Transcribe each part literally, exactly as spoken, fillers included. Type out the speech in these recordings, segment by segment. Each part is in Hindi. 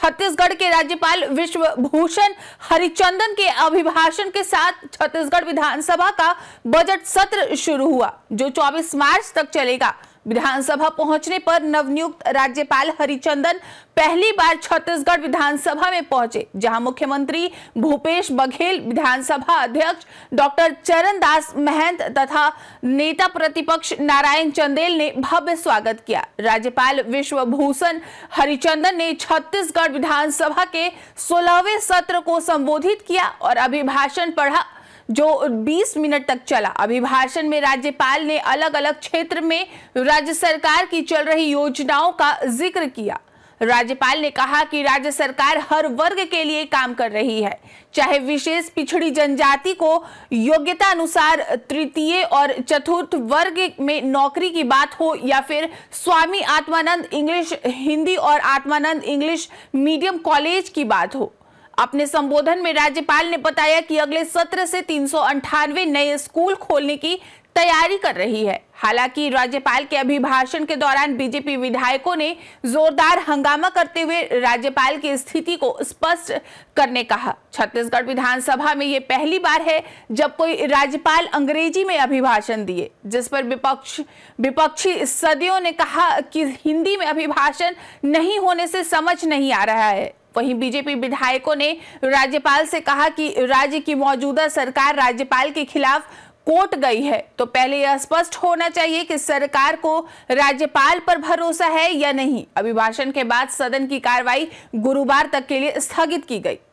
छत्तीसगढ़ के राज्यपाल विश्वभूषण हरिचंदन के अभिभाषण के साथ छत्तीसगढ़ विधानसभा का बजट सत्र शुरू हुआ, जो चौबीस मार्च तक चलेगा। विधानसभा पहुंचने पर नवनियुक्त राज्यपाल हरिचंदन पहली बार छत्तीसगढ़ विधानसभा में पहुंचे, जहां मुख्यमंत्री भूपेश बघेल, विधानसभा अध्यक्ष डॉक्टर चरणदास महंत तथा नेता प्रतिपक्ष नारायण चंदेल ने भव्य स्वागत किया। राज्यपाल विश्वभूषण हरिचंदन ने छत्तीसगढ़ विधानसभा के सोलहवें सत्र को संबोधित किया और अभिभाषण पढ़ा, जो बीस मिनट तक चला। अभिभाषण में राज्यपाल ने अलग अलग क्षेत्र में राज्य सरकार की चल रही योजनाओं का जिक्र किया। राज्यपाल ने कहा कि राज्य सरकार हर वर्ग के लिए काम कर रही है, चाहे विशेष पिछड़ी जनजाति को योग्यता अनुसार तृतीय और चतुर्थ वर्ग में नौकरी की बात हो या फिर स्वामी आत्मानंद इंग्लिश हिंदी और आत्मानंद इंग्लिश मीडियम कॉलेज की बात हो। अपने संबोधन में राज्यपाल ने बताया कि अगले सत्र से तीन सौ अंठानवे नए स्कूल खोलने की तैयारी कर रही है। हालांकि राज्यपाल के अभिभाषण के दौरान बीजेपी विधायकों ने जोरदार हंगामा करते हुए राज्यपाल की स्थिति को स्पष्ट करने कहा। छत्तीसगढ़ विधानसभा में ये पहली बार है जब कोई राज्यपाल अंग्रेजी में अभिभाषण दिए, जिस पर विपक्ष विपक्षी सदस्यों ने कहा कि हिंदी में अभिभाषण नहीं होने से समझ नहीं आ रहा है। वहीं बीजेपी विधायकों ने राज्यपाल से कहा कि राज्य की मौजूदा सरकार राज्यपाल के खिलाफ कोर्ट गई है, तो पहले यह स्पष्ट होना चाहिए कि सरकार को राज्यपाल पर भरोसा है या नहीं। अभिभाषण के बाद सदन की कार्रवाई गुरुवार तक के लिए स्थगित की गई।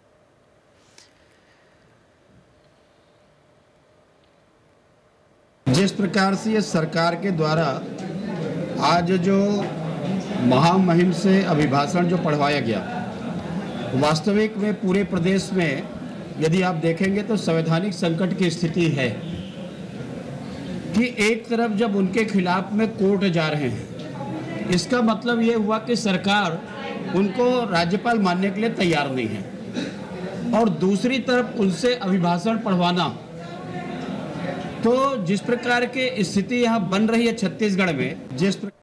जिस प्रकार से ये सरकार के द्वारा आज जो महामहिम से अभिभाषण जो पढ़वाया गया, वास्तविक में पूरे प्रदेश में यदि आप देखेंगे तो संवैधानिक संकट की स्थिति है कि एक तरफ जब उनके खिलाफ में कोर्ट जा रहे हैं, इसका मतलब ये हुआ कि सरकार उनको राज्यपाल मानने के लिए तैयार नहीं है, और दूसरी तरफ उनसे अभिभाषण पढ़वाना। तो जिस प्रकार की स्थिति यहाँ बन रही है छत्तीसगढ़ में, जिस